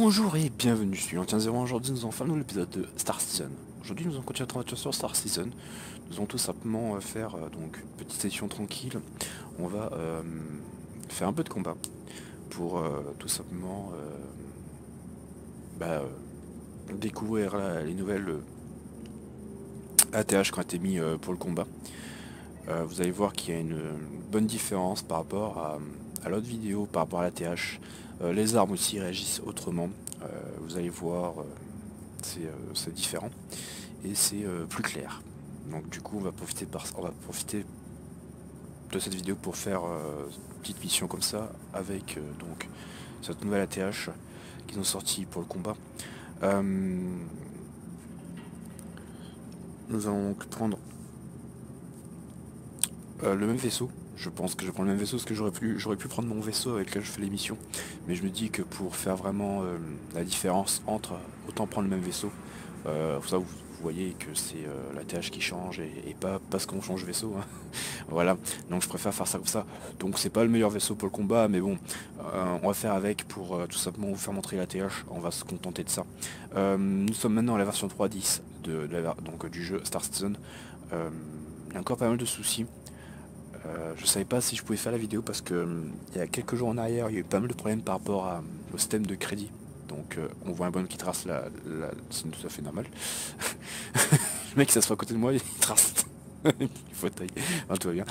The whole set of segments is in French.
Bonjour et bienvenue, je suis Antien01. Aujourd'hui nous allons faire l'épisode de Star Citizen. Aujourd'hui nous allons continuer notre aventure sur Star Citizen. Nous allons tout simplement faire donc une petite session tranquille. On va faire un peu de combat pour tout simplement découvrir les nouvelles ATH qui ont été mis pour le combat. Vous allez voir qu'il y a une bonne différence par rapport à l'autre vidéo, par rapport à l'ATH. Les armes aussi réagissent autrement. Vous allez voir, c'est différent et c'est plus clair. Donc du coup on va profiter de cette vidéo pour faire une petite mission comme ça avec donc cette nouvelle ATH qu'ils ont sorti pour le combat. Nous allons donc prendre le même vaisseau. Je pense que je prends le même vaisseau parce que j'aurais pu prendre mon vaisseau avec lequel je fais l'émission. Mais je me dis que pour faire vraiment la différence entre autant prendre le même vaisseau. Ça vous voyez que c'est la TH qui change et pas parce qu'on change de vaisseau. Hein. Voilà, donc je préfère faire ça comme ça. Donc c'est pas le meilleur vaisseau pour le combat, mais bon, on va faire avec pour tout simplement vous faire montrer la TH. On va se contenter de ça. Nous sommes maintenant à la version 3.10 donc, du jeu Star Citizen. Il y a encore pas mal de soucis. Je savais pas si je pouvais faire la vidéo parce que il y a quelques jours en arrière, il y a eu pas mal de problèmes par rapport au système de crédit. Donc on voit un bonhomme qui trace c'est tout à fait normal. Le mec il s'assoit à côté de moi, il trace il fauteuil. Enfin, tout va bien.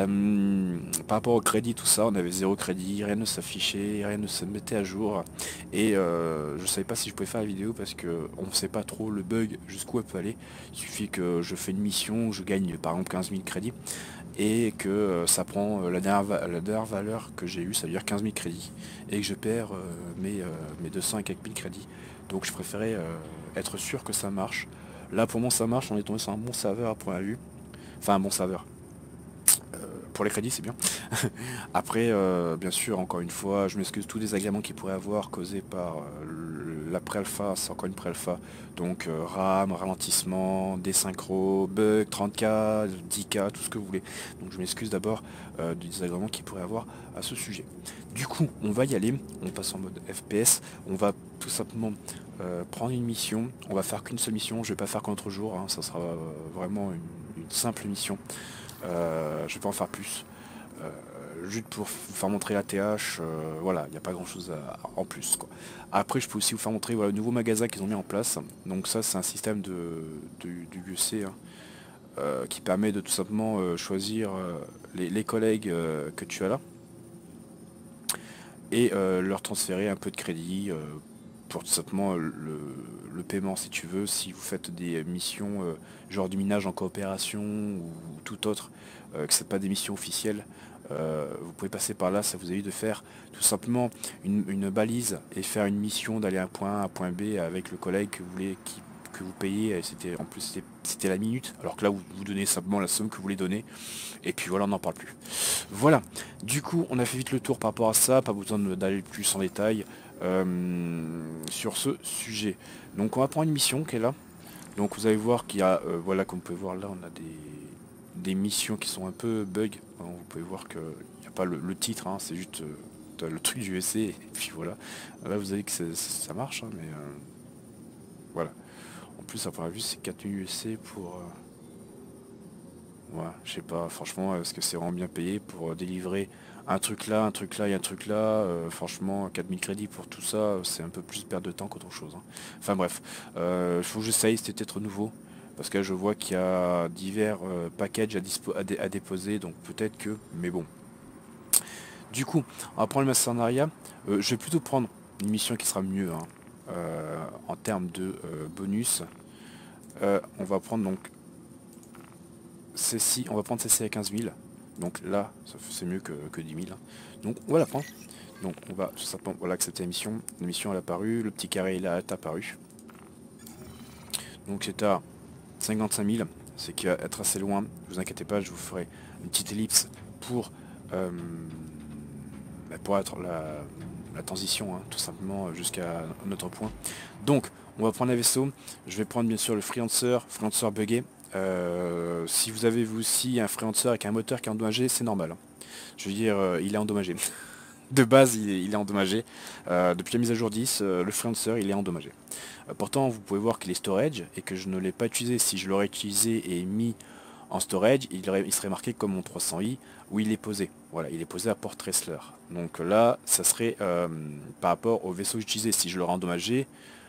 Par rapport au crédit, tout ça, on avait zéro crédit, rien ne s'affichait, rien ne se mettait à jour. Et je savais pas si je pouvais faire la vidéo parce que on ne sait pas trop le bug jusqu'où elle peut aller. Il suffit que je fais une mission, je gagne par exemple 15 000 crédits et que ça prend la dernière valeur que j'ai eue, ça veut dire 15 000 crédits, et que je perds mes 200 et quelques mille crédits. Donc je préférais être sûr que ça marche. Là pour moi ça marche, on est tombé sur un bon serveur à première vue. Enfin un bon serveur. Pour les crédits c'est bien. Après bien sûr encore une fois je m'excuse tous les désagréments qu'il pourrait avoir causés par la pré-alpha, c'est encore une pré-alpha. Donc RAM, ralentissement, désynchro, bug, 30K, 10K, tout ce que vous voulez. Donc je m'excuse d'abord du désagrément qu'il pourrait avoir à ce sujet. Du coup on va y aller, on passe en mode FPS, on va tout simplement prendre une mission, on va faire qu'une seule mission, je vais pas faire qu'un autre jour, hein, ça sera vraiment une simple mission. Je vais pas en faire plus. Juste pour vous faire montrer la TH, voilà, il n'y a pas grand chose en plus quoi. Après je peux aussi vous faire montrer voilà, le nouveau magasin qu'ils ont mis en place. Donc ça c'est un système du UC hein, qui permet de tout simplement choisir les collègues que tu as là et leur transférer un peu de crédit pour tout simplement le paiement si tu veux, si vous faites des missions genre du minage en coopération ou tout autre, que c'est pas des missions officielles, vous pouvez passer par là, ça vous évite de faire tout simplement une balise et faire une mission d'aller à un point A à un point B avec le collègue que vous voulez que vous payez, et c'était en plus c'était la minute, alors que là vous donnez simplement la somme que vous voulez donner, et puis voilà on n'en parle plus. Voilà, du coup on a fait vite le tour par rapport à ça, pas besoin d'aller plus en détail sur ce sujet. Donc on va prendre une mission qui est là. Donc vous allez voir qu'il y a, voilà comme vous pouvez voir là, on a des missions qui sont un peu bug. Alors, vous pouvez voir qu'il n'y a pas le titre, hein, c'est juste le truc du USC et puis voilà. Là vous avez que ça marche, hein, mais voilà. En plus à première vue c'est 4000 USC pour... ouais, je sais pas, franchement, est-ce que c'est vraiment bien payé pour délivrer un truc là, un truc là et un truc là franchement, 4000 crédits pour tout ça, c'est un peu plus perte de temps qu'autre chose. Hein. Enfin bref, il faut que j'essaye, c'était peut-être nouveau. Parce que là, je vois qu'il y a divers packages à déposer, donc peut-être que... Mais bon. Du coup, on va prendre le mercenariat. Je vais plutôt prendre une mission qui sera mieux hein, en termes de bonus. On va prendre donc celle-ci, on va prendre celle-ci à 15 000. Donc là, c'est mieux que 10 000. Hein. Donc on va la prendre. Donc on va tout simplement voilà, accepter la mission. La mission elle a apparu, le petit carré là est apparu. Donc c'est à 55 000, c'est qu'il va être assez loin. Ne vous inquiétez pas, je vous ferai une petite ellipse pour être la transition, hein, tout simplement jusqu'à notre point. Donc on va prendre un vaisseau. Je vais prendre bien sûr le freelancer buggé. Si vous avez vous aussi un freelancer avec un moteur qui est endommagé, c'est normal. Hein. Je veux dire, il est endommagé. De base, il est endommagé. Depuis la mise à jour 10, le Freelancer, il est endommagé. Pourtant, vous pouvez voir qu'il est storage et que je ne l'ai pas utilisé. Si je l'aurais utilisé et mis en storage, il serait marqué comme mon 300i où il est posé. Voilà, il est posé à Port Tressler. Donc là, ça serait par rapport au vaisseau utilisé. Si je l'aurais endommagé,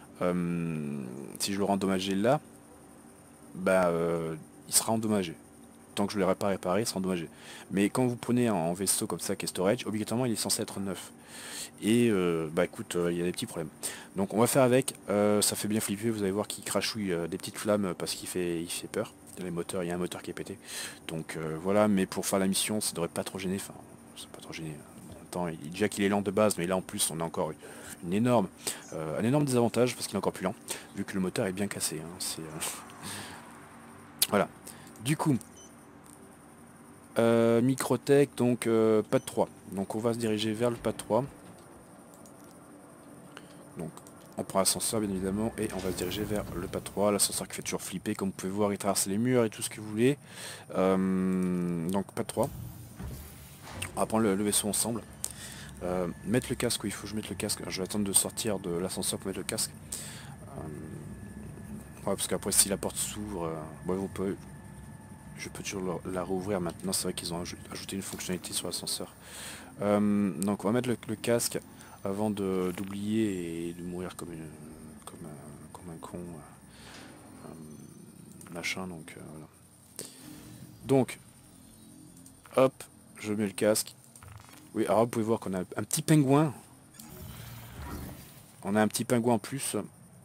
là, bah, il sera endommagé. Tant que je ne l'aurai pas réparé, il sera endommagé. Mais quand vous prenez un vaisseau comme ça qui est storage, obligatoirement il est censé être neuf. Et bah écoute, il y a des petits problèmes. Donc on va faire avec, ça fait bien flipper, vous allez voir qu'il crachouille des petites flammes parce qu'il fait peur. Les moteurs, il y a un moteur qui est pété. Donc voilà, mais pour faire la mission, ça devrait pas trop gêner. Enfin, c'est pas trop gêner. En même temps, déjà qu'il est lent de base, mais là en plus on a encore une énorme, un énorme désavantage parce qu'il est encore plus lent, vu que le moteur est bien cassé. Hein. Voilà. Du coup, Microtech, donc pad 3. Donc on va se diriger vers le pad 3. Donc on prend l'ascenseur bien évidemment et on va se diriger vers le pad 3. L'ascenseur qui fait toujours flipper, comme vous pouvez voir, il traverse les murs et tout ce que vous voulez. Donc pad 3. On va prendre le vaisseau ensemble. Mettre le casque, oui, il faut que je mette le casque. Je vais attendre de sortir de l'ascenseur pour mettre le casque. Ouais, parce qu'après si la porte s'ouvre, je peux toujours la rouvrir maintenant. C'est vrai qu'ils ont ajouté une fonctionnalité sur l'ascenseur. Donc on va mettre le casque avant d'oublier et de mourir comme un con. Machin, donc voilà. Donc, hop, je mets le casque. Oui, alors vous pouvez voir qu'on a un petit pingouin. On a un petit pingouin en plus.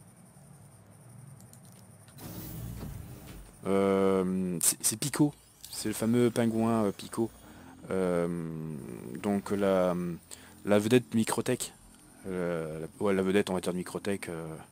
C'est Pico. C'est le fameux pingouin Pico. Donc la vedette Microtech. Ouais, la vedette, on va dire, de Microtech,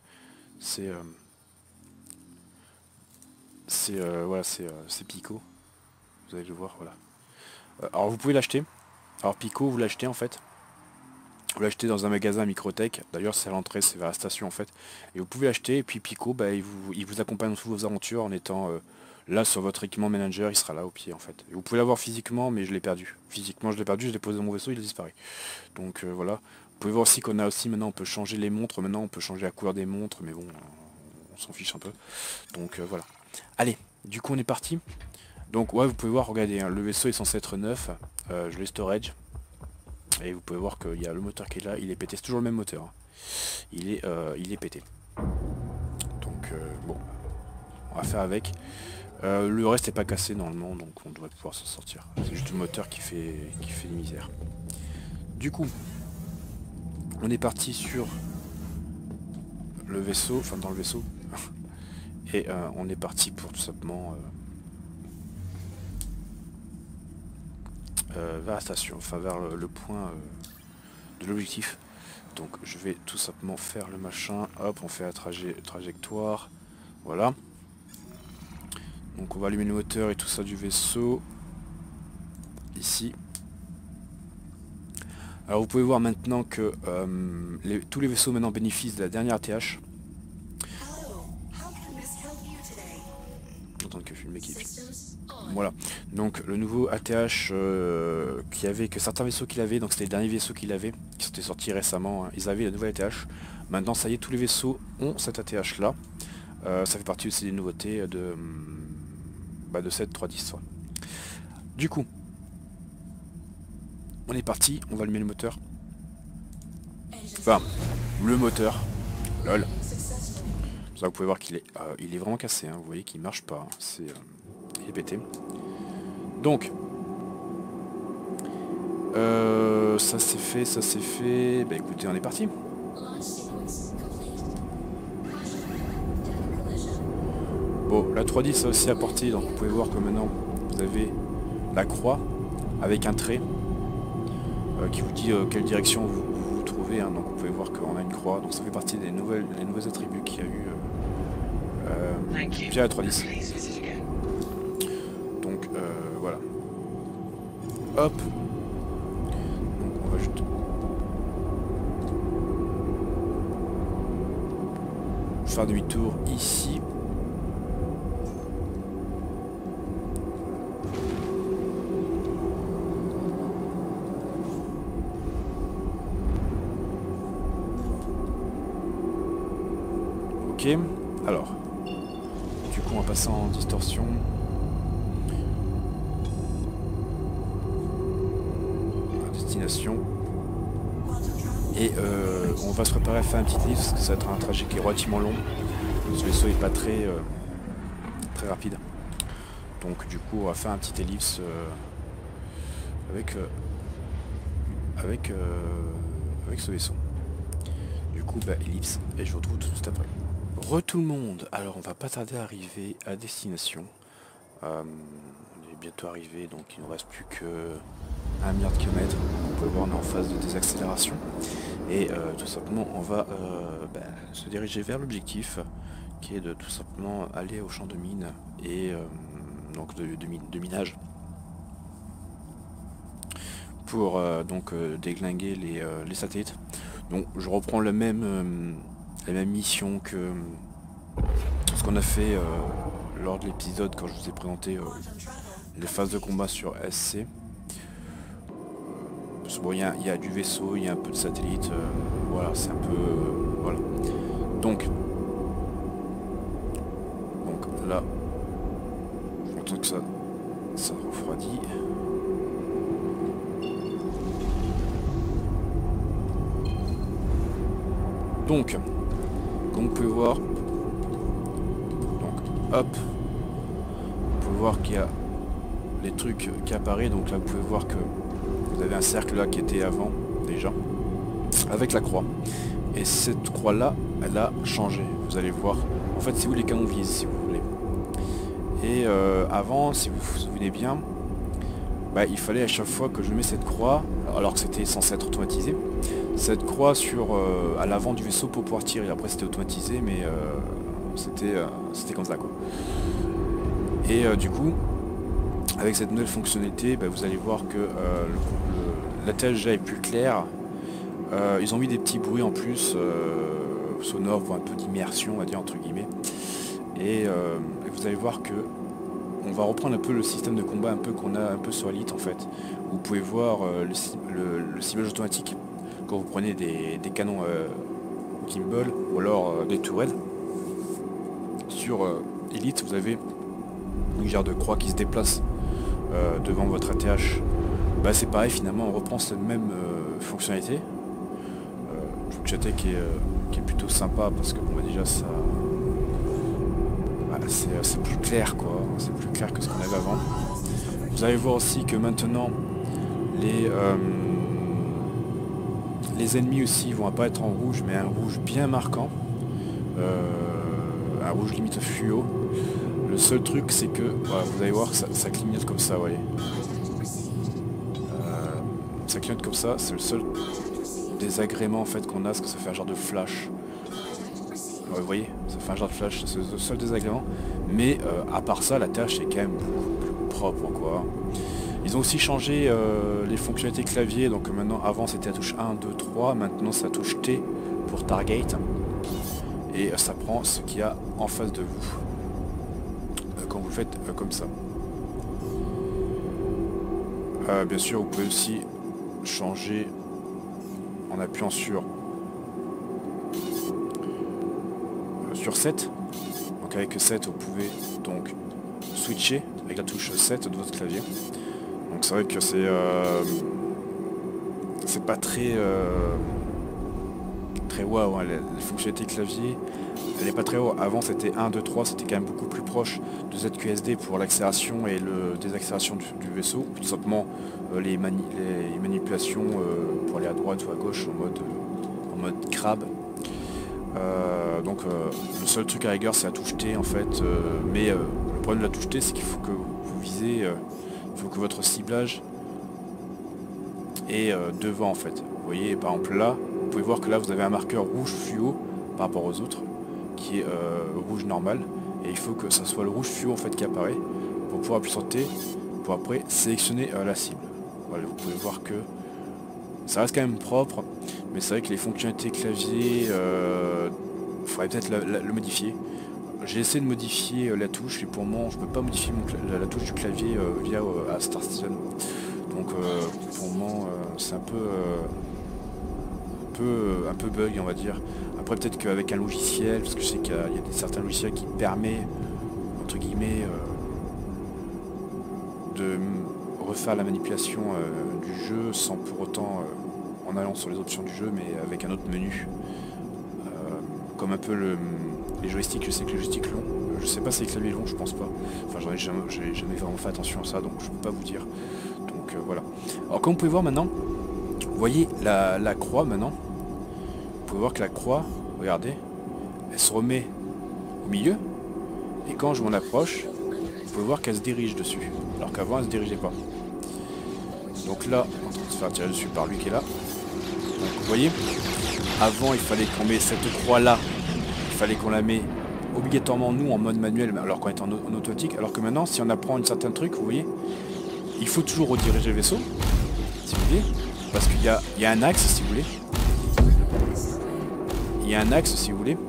voilà, c'est Pico. Vous allez le voir, voilà. Alors vous pouvez l'acheter. Alors Pico, vous l'achetez en fait. Vous l'achetez dans un magasin Microtech. D'ailleurs, c'est à l'entrée, c'est vers la station en fait. Et vous pouvez l'acheter. Et puis Pico, bah, il vous accompagne dans toutes vos aventures en étant là sur votre équipement manager. Il sera là au pied en fait. Et vous pouvez l'avoir physiquement, mais je l'ai perdu. Physiquement, je l'ai perdu. Je l'ai posé dans mon vaisseau, il a disparu. Donc voilà. Vous pouvez voir aussi qu'on a aussi maintenant, on peut changer les montres. Maintenant, on peut changer la couleur des montres, mais bon, on s'en fiche un peu. Donc voilà. Allez, du coup, on est parti. Donc ouais, vous pouvez voir, regardez, hein, le vaisseau est censé être neuf. Je l'ai storage. Et vous pouvez voir qu'il y a le moteur qui est là, il est pété, c'est toujours le même moteur. Hein. Il est pété. Donc bon, on va faire avec. Le reste n'est pas cassé normalement, donc on devrait pouvoir s'en sortir. C'est juste le moteur qui fait des misères. Du coup, on est parti sur le vaisseau, enfin dans le vaisseau. Et on est parti pour tout simplement vers la station, enfin vers le point de l'objectif. Donc je vais tout simplement faire le machin, hop, on fait la trajectoire, voilà. Donc on va allumer le moteur et tout ça du vaisseau, ici. Alors vous pouvez voir maintenant que tous les vaisseaux maintenant bénéficient de la dernière ATH. En tant que film qui voilà, donc le nouveau ATH que certains vaisseaux qu'il avait, donc c'était les derniers vaisseaux qu'il avait, qui sont sortis récemment, hein, ils avaient la nouvelle ATH. Maintenant ça y est, tous les vaisseaux ont cette ATH là. Ça fait partie aussi des nouveautés de cette 3.10. Ouais. Du coup, on est parti, on va allumer le moteur. Enfin, le moteur. Lol. Ça vous pouvez voir qu'il est vraiment cassé, hein. Vous voyez qu'il marche pas, hein. Il est pété. Donc, ça c'est fait. Bah écoutez, on est parti. Bon, la 3.10 a aussi apporté, donc vous pouvez voir que maintenant vous avez la croix avec un trait qui vous dit quelle direction vous vous trouvez, hein. Donc vous pouvez voir qu'on a une croix, donc ça fait partie des nouveaux attributs qu'il y a eu via la 3.10. Donc voilà. Hop. Donc on va juste faire demi-tour ici. Ok, alors, du coup on va passer en distorsion. À destination. Et on va se préparer à faire un petit livre, parce que ça va être un trajet qui est relativement long. Ce vaisseau est pas très rapide. Donc du coup on va faire un petit ellipse avec ce vaisseau. Du coup bah ellipse et je vous retrouve tout de suite après. Tout le monde, alors on va pas tarder à arriver à destination. On est bientôt arrivé, donc il ne reste plus que 1 milliard de kilomètres. On peut le voir, on est en phase de désaccélération. Et tout simplement on va se diriger vers l'objectif qui est de tout simplement aller au champ de mine et donc de minage pour déglinguer les satellites. Donc je reprends la même mission que ce qu'on a fait lors de l'épisode quand je vous ai présenté les phases de combat sur SC. Parce que bon, il y a du vaisseau, il y a un peu de satellite, voilà, c'est un peu... voilà. Donc là, j'entends que ça refroidit. Donc, comme vous pouvez voir, donc hop, vous pouvez voir qu'il y a les trucs qui apparaissent. Donc là, vous pouvez voir que vous avez un cercle là qui était avant déjà, avec la croix. Et cette croix là, elle a changé. Vous allez voir. En fait, c'est où les canons visent, si vous voulez. Et avant, si vous vous souvenez bien, il fallait à chaque fois que je mets cette croix, alors que c'était censé être automatisé, cette croix à l'avant du vaisseau pour pouvoir tirer. Après c'était automatisé, mais c'était comme ça quoi. Et du coup, avec cette nouvelle fonctionnalité, vous allez voir que l'atterrissage est plus clair. Ils ont mis des petits bruits en plus sonores, voire un peu d'immersion, on va dire entre guillemets. Et vous allez voir que on va reprendre un peu le système de combat un peu qu'on a un peu sur Elite en fait. Vous pouvez voir le ciblage automatique quand vous prenez des canons gimbal ou alors des tourelles. Sur Elite, vous avez une genre de croix qui se déplace devant votre ATH. C'est pareil, finalement on reprend cette même fonctionnalité. Je vous chatter qui est plutôt sympa parce que bon, déjà ça c'est plus clair quoi, c'est plus clair que ce qu'on avait avant. Vous allez voir aussi que maintenant les ennemis aussi vont apparaître en rouge, mais un rouge bien marquant, un rouge limite fluo. Le seul truc c'est que voilà, vous allez voir que ça clignote comme ça, vous voyez. Ça clignote comme ça, c'est le seul désagrément en fait qu'on a, parce que ça fait un genre de flash. Vous voyez, ça fait un genre de flash, c'est le seul désagrément. Mais à part ça, la tâche est quand même beaucoup plus propre quoi. Ils ont aussi changé les fonctionnalités clavier, donc maintenant avant c'était la touche 1, 2, 3, maintenant c'est la touche T pour target. Et ça prend ce qu'il y a en face de vous. Quand vous le faites comme ça. Bien sûr, vous pouvez aussi changer en appuyant sur 7. Donc avec 7 vous pouvez donc switcher avec la touche 7 de votre clavier. Donc c'est vrai que c'est pas très waouh, hein. Les fonctionnalités clavier elle est pas très haut. Avant c'était 1, 2, 3, c'était quand même beaucoup plus proche de ZQSD pour l'accélération et le désaccélération du vaisseau. Tout simplement les manipulations pour aller à droite ou à gauche en mode crabe. Donc le seul truc à rigueur c'est la touche T en fait, mais le problème de la touche T c'est qu'il faut que vous visez, il faut que votre ciblage est devant en fait. Vous voyez par exemple là, vous pouvez voir que là vous avez un marqueur rouge fluo par rapport aux autres qui est rouge normal, et il faut que ça soit le rouge fluo en fait qui apparaît pour pouvoir appuyer sur T pour après sélectionner la cible. Voilà, vous pouvez voir que ça reste quand même propre, mais c'est vrai que les fonctionnalités clavier, il faudrait peut-être le modifier. J'ai essayé de modifier la touche, et pour le moment je peux pas modifier la touche du clavier via Star Citizen. Donc pour le moment c'est un peu bug on va dire, un Après peut-être qu'avec un logiciel, parce que je sais qu'il y a certains logiciels qui permettent, entre guillemets, de refaire la manipulation du jeu sans pour autant en allant sur les options du jeu, mais avec un autre menu. Comme un peu les joysticks, je sais que les joysticks longs, je sais pas si les claviers longs, je pense pas. Enfin j'ai jamais vraiment fait attention à ça, donc je peux pas vous dire. Donc voilà. Alors comme vous pouvez voir maintenant, vous voyez la croix maintenant. Vous pouvez voir que la croix, regardez, elle se remet au milieu. Et quand je m'en approche, vous pouvez voir qu'elle se dirige dessus. Alors qu'avant elle se dirigeait pas. Donc là, on est en train de se faire tirer dessus par lui qui est là. Donc vous voyez, avant il fallait qu'on mette cette croix là, il fallait qu'on la mette obligatoirement nous en mode manuel alors qu'on est en automatique. Alors que maintenant si on apprend un certain truc, vous voyez, il faut toujours rediriger le vaisseau, si vous voulez, parce qu'il y a un axe si vous voulez. Il y a un axe si vous voulez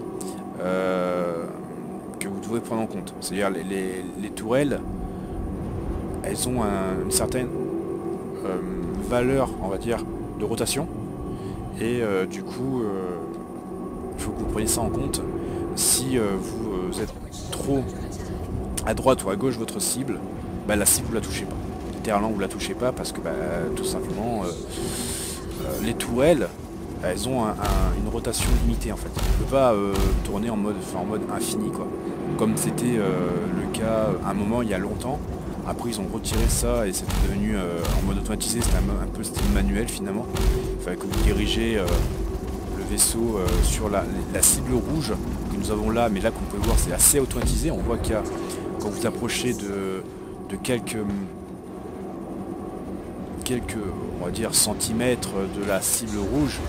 que vous devez prendre en compte. C'est-à-dire les tourelles, elles ont une certaine valeur, on va dire, de rotation. Et du coup, il faut que vous preniez ça en compte. Si vous êtes trop à droite ou à gauche de votre cible, bah, la cible vous la touchez pas. Littéralement vous la touchez pas parce que bah, tout simplement les tourelles, elles ont une rotation limitée en fait. On ne peut pas tourner en mode infini quoi. Comme c'était le cas à un moment il y a longtemps. Après ils ont retiré ça et c'était devenu en mode automatisé, c'était un peu style manuel finalement. Il fallait que vous dirigez le vaisseau sur la cible rouge que nous avons là, mais là comme vous pouvez voir c'est assez automatisé. On voit qu'il y a, quand vous approchez de quelques on va dire centimètres de la cible rouge,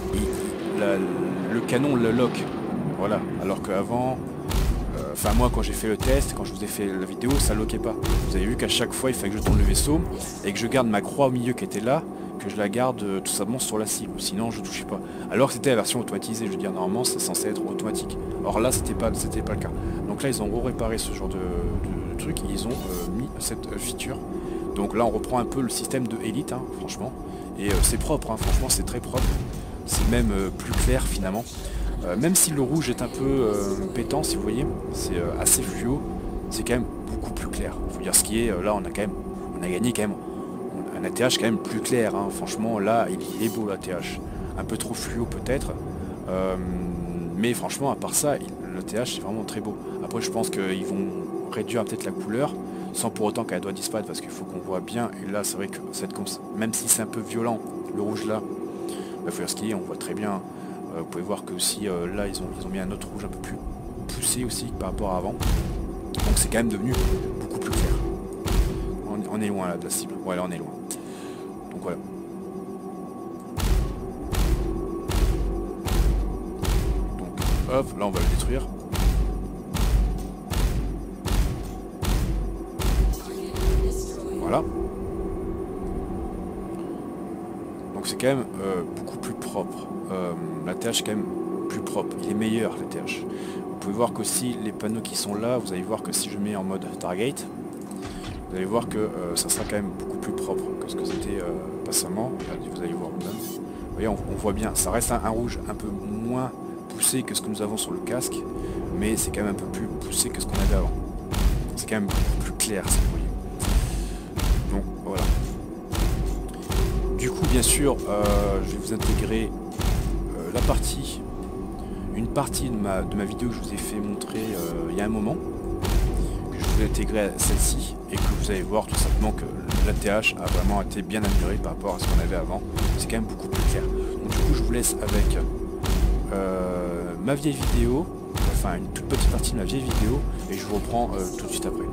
le canon le lock. Voilà, alors qu'avant, enfin moi quand j'ai fait le test, quand je vous ai fait la vidéo, ça loquait pas. Vous avez vu qu'à chaque fois il fallait que je tourne le vaisseau et que je garde ma croix au milieu qui était là, que je la garde tout simplement sur la cible, sinon je touchais pas. Alors que c'était la version automatisée, je veux dire normalement c'est censé être automatique. Or là c'était pas le cas. Donc là ils ont réparé ce genre de truc, ils ont mis cette feature. Donc là on reprend un peu le système de Elite hein, franchement. Et c'est propre, hein, franchement c'est très propre. C'est même plus clair finalement. Même si le rouge est un peu pétant si vous voyez, c'est assez fluo, c'est quand même beaucoup plus clair. Faut dire ce qui est, là on a gagné quand même un ATH quand même plus clair. Hein. Franchement là il est beau l'ATH. Un peu trop fluo peut-être. Mais franchement à part ça, l'ATH c'est vraiment très beau. Après je pense qu'ils vont réduire peut-être la couleur, sans pour autant qu'elle doit disparaître parce qu'il faut qu'on voit bien. Et là c'est vrai que même si c'est un peu violent le rouge là, il faut dire ce qui est, on voit très bien. Vous pouvez voir que aussi là ils ont mis un autre rouge un peu plus poussé aussi par rapport à avant. Donc c'est quand même devenu beaucoup plus clair. On est loin là de la cible. Ouais là on est loin. Donc voilà. Donc hop, là on va le détruire. Voilà. Donc c'est quand même beaucoup plus propre. L'ATH est quand même plus propre. Il est meilleur l'ATH. Vous pouvez voir qu'aussi les panneaux qui sont là, vous allez voir que si je mets en mode target, vous allez voir que ça sera quand même beaucoup plus propre que ce que c'était passamment. Vous allez voir même. Vous voyez, on voit bien, ça reste un rouge un peu moins poussé que ce que nous avons sur le casque, mais c'est quand même un peu plus poussé que ce qu'on avait avant. C'est quand même beaucoup plus clair, si vous voyez. Donc voilà. Du coup, bien sûr, je vais vous intégrer une partie de ma vidéo que je vous ai fait montrer il y a un moment, que je vous ai intégré à celle-ci, et que vous allez voir tout simplement que l'ATH a vraiment été bien amélioré par rapport à ce qu'on avait avant. C'est quand même beaucoup plus clair. Donc du coup, je vous laisse avec ma vieille vidéo, enfin une toute petite partie de ma vieille vidéo, et je vous reprends tout de suite après.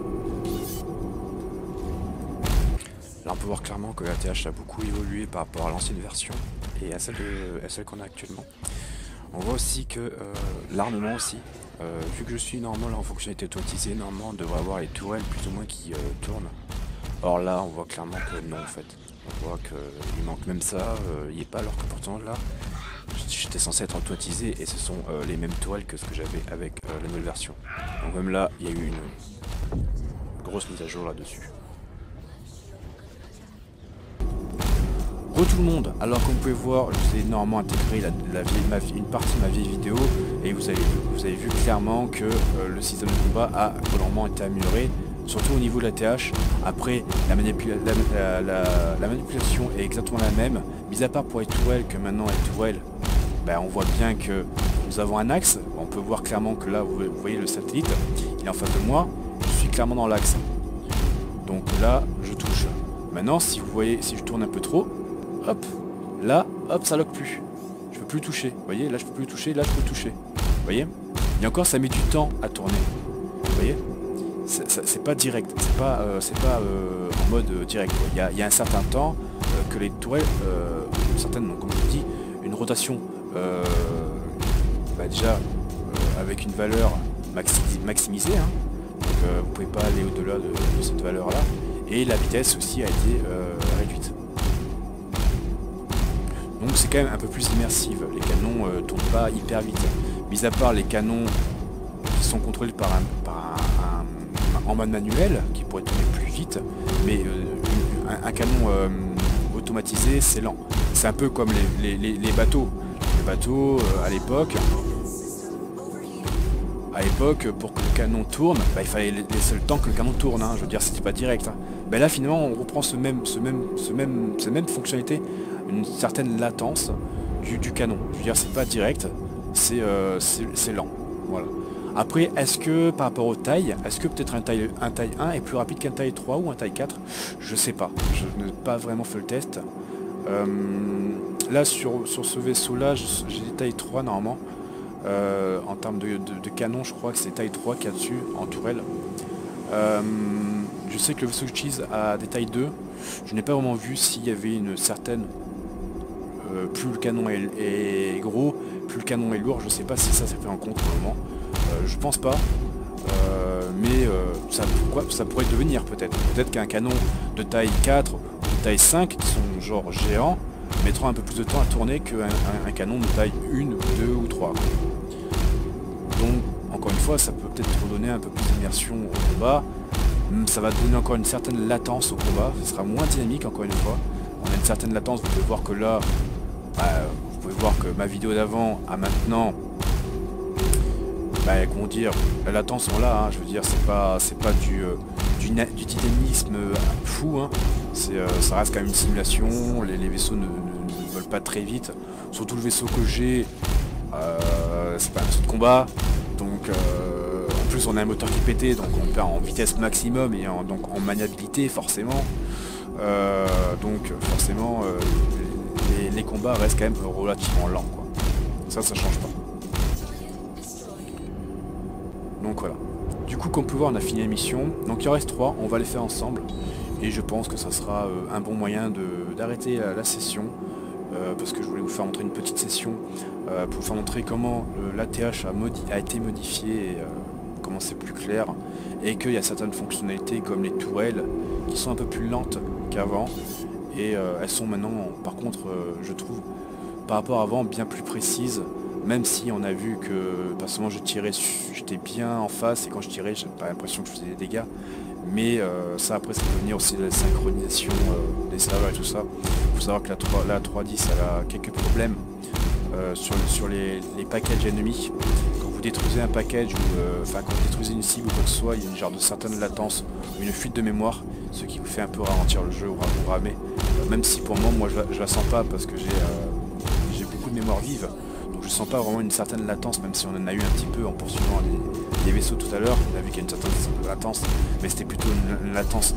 Là on peut voir clairement que l'ATH a beaucoup évolué par rapport à l'ancienne version et à celle qu'on a actuellement. On voit aussi que l'armement aussi, vu que je suis normalement en fonctionnalité automatisée, normalement on devrait avoir les tourelles plus ou moins qui tournent. Or là on voit clairement que non en fait. On voit qu'il manque même ça, il n'y est pas, alors que pourtant là j'étais censé être automatisé et ce sont les mêmes tourelles que ce que j'avais avec la nouvelle version. Donc même là il y a eu une grosse mise à jour là-dessus. Re tout le monde, alors comme vous pouvez voir, je vous ai normalement intégré une partie de ma vieille vidéo et vous avez vu clairement que le système de combat a vraiment été amélioré, surtout au niveau de la TH. Après, la manipulation est exactement la même, mis à part pour les tourelles, que maintenant les tourelles, ben, on voit bien que nous avons un axe. On peut voir clairement que là, vous voyez le satellite, il est en face de moi, je suis clairement dans l'axe. Donc là, je touche. Maintenant, si vous voyez, si je tourne un peu trop, hop, là, hop, ça lock plus. Je peux plus toucher. Vous voyez, là je peux plus toucher, là je peux toucher. Vous voyez. Et encore, ça met du temps à tourner. Vous voyez. C'est pas direct. C'est pas en mode direct. Il y a un certain temps que les tourelles, certaines, donc, comme je vous dis, une rotation bah déjà avec une valeur maximisée. Hein. Donc vous pouvez pas aller au-delà de cette valeur là. Et la vitesse aussi a été réduite. Donc c'est quand même un peu plus immersive. Les canons tournent pas hyper vite. Mis à part les canons qui sont contrôlés en mode manuel, qui pourrait tourner plus vite, mais un canon automatisé, c'est lent. C'est un peu comme les bateaux. Les bateaux, à l'époque, pour que le canon tourne, bah, il fallait laisser le temps que le canon tourne. Hein. Je veux dire, c'était pas direct. Hein. Bah, là, finalement, on reprend cette même fonctionnalité, une certaine latence du canon. Je veux dire, c'est pas direct, c'est lent. Voilà. Après, est-ce que par rapport aux tailles, est-ce que peut-être un taille 1 est plus rapide qu'un taille 3 ou un taille 4? Je sais pas. Je n'ai pas vraiment fait le test. Là, sur ce vaisseau-là, j'ai des tailles 3 normalement. En termes de canon, je crois que c'est taille 3 qu'il y a dessus, en tourelle. Je sais que le vaisseau que j'utilise a des tailles 2. Je n'ai pas vraiment vu s'il y avait une certaine... plus le canon est gros, plus le canon est lourd. Je sais pas si ça s'est fait en compte pour le moment. Je pense pas. Mais ça pourrait devenir peut-être. Peut-être qu'un canon de taille 4 ou de taille 5, qui sont genre géants, mettront un peu plus de temps à tourner qu'un canon de taille 1, 2 ou 3. Donc, encore une fois, ça peut peut-être donner un peu plus d'immersion au combat. Ça va donner encore une certaine latence au combat. Ce sera moins dynamique, encore une fois. On a une certaine latence. Vous pouvez voir que là, vous pouvez voir que ma vidéo d'avant à maintenant, comment dire, la latence sont là. Hein, je veux dire, c'est pas du dynamisme fou. Hein. Ça reste quand même une simulation. Les vaisseaux ne volent pas très vite. Surtout le vaisseau que j'ai, c'est pas un vaisseau de combat. Donc en plus on a un moteur qui est pété, donc on perd en vitesse maximum et donc en maniabilité forcément. Donc forcément les combats restent quand même relativement lents, quoi. Ça change pas. Donc voilà. Du coup, comme vous pouvez voir, on a fini la mission. Donc il en reste 3, on va les faire ensemble. Et je pense que ça sera un bon moyen d'arrêter la session. Parce que je voulais vous faire montrer une petite session pour vous faire montrer comment l'ATH a été modifié et comment c'est plus clair. Et qu'il y a certaines fonctionnalités comme les tourelles qui sont un peu plus lentes qu'avant. Et elles sont maintenant, par contre, je trouve, par rapport à avant, bien plus précises. Même si on a vu que, personnellement, j'étais bien en face et quand je tirais, j'ai pas l'impression que je faisais des dégâts. Mais ça, après, ça peut venir aussi de la synchronisation des serveurs et tout ça. Il faut savoir que la 3.10 elle a quelques problèmes sur les packages ennemis. Quand vous détruisez un package ou quand vous détruisez une cible ou quoi que ce soit, il y a une genre de certaine latence ou une fuite de mémoire, ce qui vous fait un peu ralentir le jeu ou ramer. Même si pour le moment, moi je la sens pas parce que j'ai beaucoup de mémoire vive. Je sens pas vraiment une certaine latence, même si on en a eu un petit peu en poursuivant les vaisseaux tout à l'heure. On a vu qu'il y a une certaine latence, mais c'était plutôt une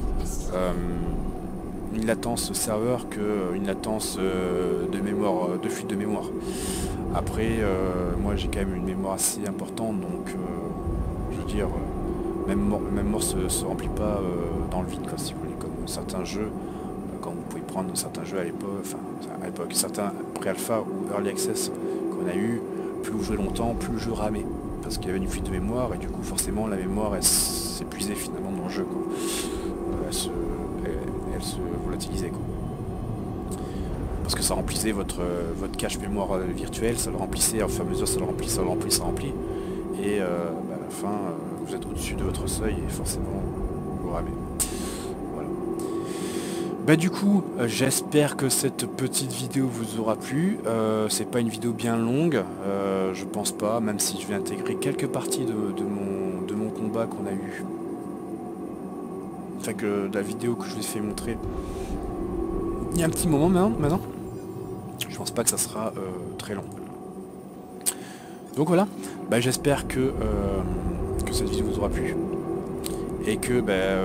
latence serveur que une latence de mémoire, de fuite de mémoire. Après, moi j'ai quand même une mémoire assez importante, donc je veux dire, même mort se remplit pas dans le vide, quoi, si vous voulez, comme certains jeux. Quand vous pouvez prendre certains jeux à l'époque, certains pré-alpha ou early access qu'on a eu, plus vous jouez longtemps, plus le jeu ramait. Parce qu'il y avait une fuite de mémoire et du coup forcément la mémoire elle s'épuisait finalement dans le jeu, quoi. Elle se volatilisait, quoi. Parce que ça remplissait votre cache mémoire virtuelle, ça le remplissait, au fur et à mesure ça le remplit. Et à la fin vous êtes au-dessus de votre seuil et forcément vous ramez. Voilà. Bah du coup, j'espère que cette petite vidéo vous aura plu. C'est pas une vidéo bien longue, je pense pas, même si je vais intégrer quelques parties de mon combat qu'on a eu. Enfin que de la vidéo que je vous ai fait montrer il y a un petit moment maintenant. Je pense pas que ça sera très long. Donc voilà, bah, j'espère que cette vidéo vous aura plu. Et que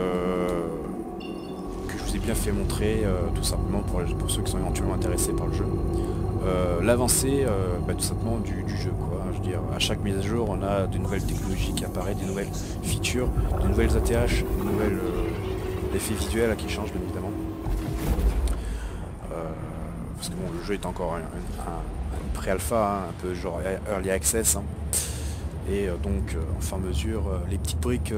je vous ai bien fait montrer tout simplement pour ceux qui sont éventuellement intéressés par le jeu l'avancée tout simplement du jeu quoi. Je veux dire, à chaque mise à jour on a de nouvelles technologies qui apparaissent, des nouvelles features, de nouvelles ATH, de nouvelles effets visuels qui changent bien évidemment, parce que bon, le jeu est encore un pré-alpha, hein, un peu genre early access, hein. Et donc en fur et à mesure les petites briques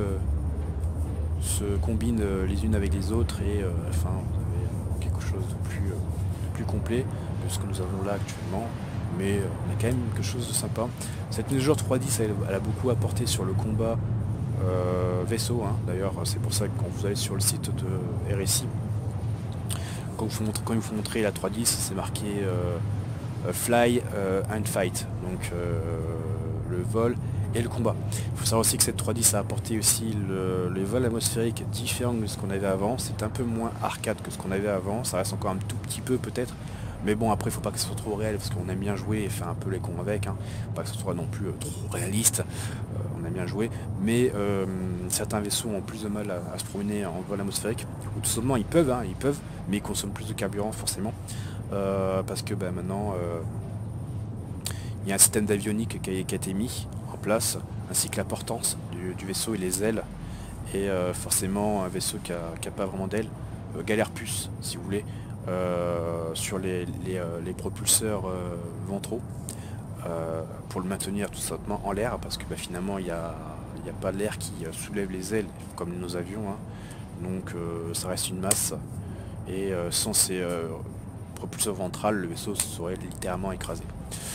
se combinent les unes avec les autres et à la fin vous avez quelque chose de plus complet de ce que nous avons là actuellement, mais on a quand même quelque chose de sympa. Cette mise à jour 3.10 elle a beaucoup apporté sur le combat vaisseau, hein. D'ailleurs c'est pour ça que quand vous allez sur le site de RSI, quand il vous faut montrer la 3.10, c'est marqué Fly and Fight, donc le vol et le combat. Il faut savoir aussi que cette 3.10 a apporté aussi les vols atmosphériques différents de ce qu'on avait avant. C'est un peu moins arcade que ce qu'on avait avant, ça reste encore un tout petit peu peut-être, mais bon après il faut pas que ce soit trop réel parce qu'on aime bien jouer et faire un peu les cons avec, hein. Pas que ce soit non plus trop réaliste, on aime bien jouer, mais certains vaisseaux ont plus de mal à se promener en vol atmosphérique, ou tout simplement ils peuvent, mais ils consomment plus de carburant forcément, parce que maintenant il y a un système d'avionique qui a été mis en place, ainsi que la portance du vaisseau et les ailes. Et forcément, un vaisseau qui a pas vraiment d'ailes galère plus, si vous voulez, sur les propulseurs ventraux, pour le maintenir tout simplement en l'air, parce que finalement, il n'y a pas l'air qui soulève les ailes, comme nos avions, hein. Donc ça reste une masse. Et sans ces propulseurs ventrales, le vaisseau serait littéralement écrasé.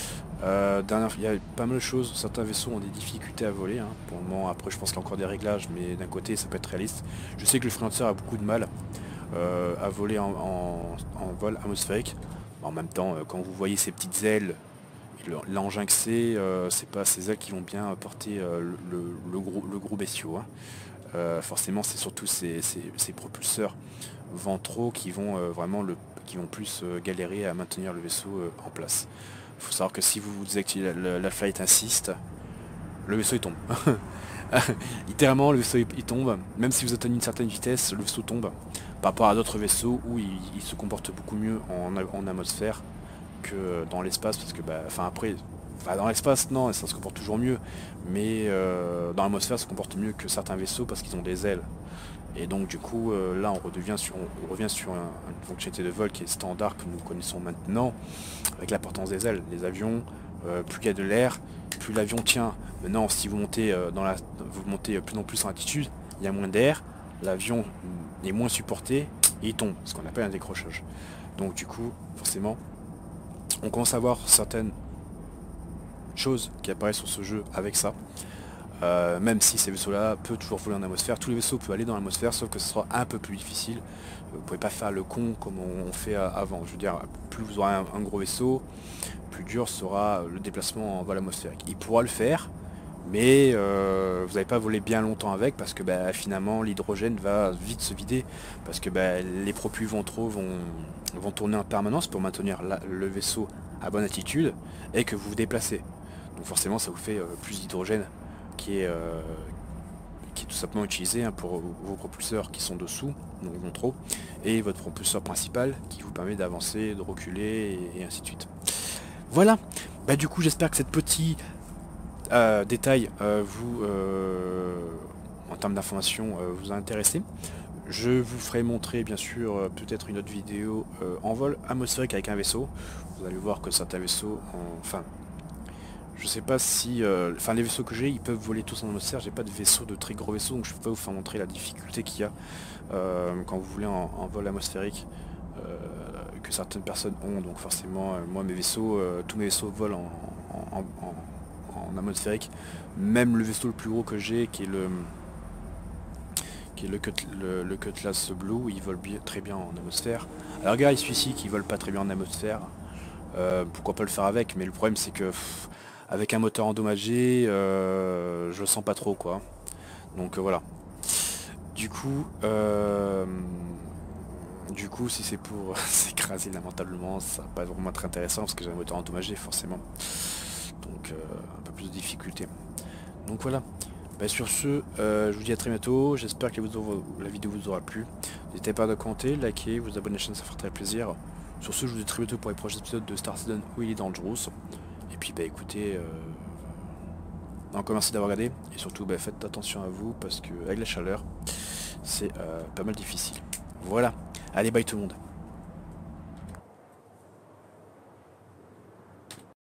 Il y a pas mal de choses, certains vaisseaux ont des difficultés à voler, hein, pour le moment. Après je pense qu'il y a encore des réglages, mais d'un côté ça peut être réaliste. Je sais que le Freelancer a beaucoup de mal à voler en vol atmosphérique. En même temps, quand vous voyez ces petites ailes, l'engin que c'est pas ces ailes qui vont bien porter le gros bestiau, hein. Forcément c'est surtout ces propulseurs ventraux qui vont qui vont plus galérer à maintenir le vaisseau en place. Il faut savoir que si vous désactivez la flight assist, le vaisseau il tombe. Littéralement le vaisseau il tombe, même si vous atteignez une certaine vitesse, le vaisseau tombe. Par rapport à d'autres vaisseaux où il se comporte beaucoup mieux en atmosphère que dans l'espace, parce que après, dans l'espace non, ça se comporte toujours mieux, mais dans l'atmosphère ça se comporte mieux que certains vaisseaux parce qu'ils ont des ailes. Et donc du coup là on revient sur une fonctionnalité de vol qui est standard que nous connaissons maintenant, avec la portance des ailes. Les avions, plus il y a de l'air, plus l'avion tient. Maintenant si vous montez vous montez plus en plus en altitude, il y a moins d'air, l'avion est moins supporté et il tombe, ce qu'on appelle un décrochage. Donc du coup forcément on commence à voir certaines choses qui apparaissent sur ce jeu avec ça. Même si ces vaisseaux-là peuvent toujours voler en atmosphère, tous les vaisseaux peuvent aller dans l'atmosphère, sauf que ce sera un peu plus difficile. Vous pouvez pas faire le con comme on fait avant. Je veux dire, plus vous aurez un gros vaisseau, plus dur sera le déplacement en vol atmosphérique. Il pourra le faire, mais vous n'allez pas voler bien longtemps avec, parce que finalement l'hydrogène va vite se vider, parce que les propulseurs ventraux vont tourner en permanence pour maintenir le vaisseau à bonne altitude et que vous vous déplacez. Donc forcément ça vous fait plus d'hydrogène qui est tout simplement utilisé, hein, pour vos propulseurs qui sont dessous, donc ventraux, et votre propulseur principal qui vous permet d'avancer, de reculer et ainsi de suite. Voilà, du coup j'espère que cette petite détail en termes d'information vous a intéressé. Je vous ferai montrer bien sûr peut-être une autre vidéo en vol atmosphérique avec un vaisseau. Vous allez voir que certains vaisseaux, je sais pas si... les vaisseaux que j'ai, ils peuvent voler tous en atmosphère. J'ai pas de vaisseau, de très gros vaisseau, donc je peux pas vous faire montrer la difficulté qu'il y a quand vous voulez en vol atmosphérique, que certaines personnes ont. Donc forcément, moi mes vaisseaux, tous mes vaisseaux volent en atmosphérique. Même le vaisseau le plus gros que j'ai, qui est qui est le Cutlass Blue, il vole très bien en atmosphère. Alors regarde celui-ci qui vole pas très bien en atmosphère, pourquoi pas le faire avec, mais le problème c'est que avec un moteur endommagé, je le sens pas trop quoi. Donc voilà. Du coup, si c'est pour s'écraser lamentablement, ça va pas vraiment être intéressant parce que j'ai un moteur endommagé forcément. Donc un peu plus de difficulté. Donc voilà. Bah, sur ce, je vous dis à très bientôt. J'espère que la vidéo vous aura plu. N'hésitez pas à commenter, liker, vous abonner à la chaîne, ça fera très plaisir. Sur ce, je vous dis à très bientôt pour les prochains épisodes de Star Citizen Willy Dangerous. Et puis bah écoutez, encore merci d'avoir regardé. Et surtout bah, faites attention à vous parce que avec la chaleur, c'est pas mal difficile. Voilà. Allez, bye tout le monde.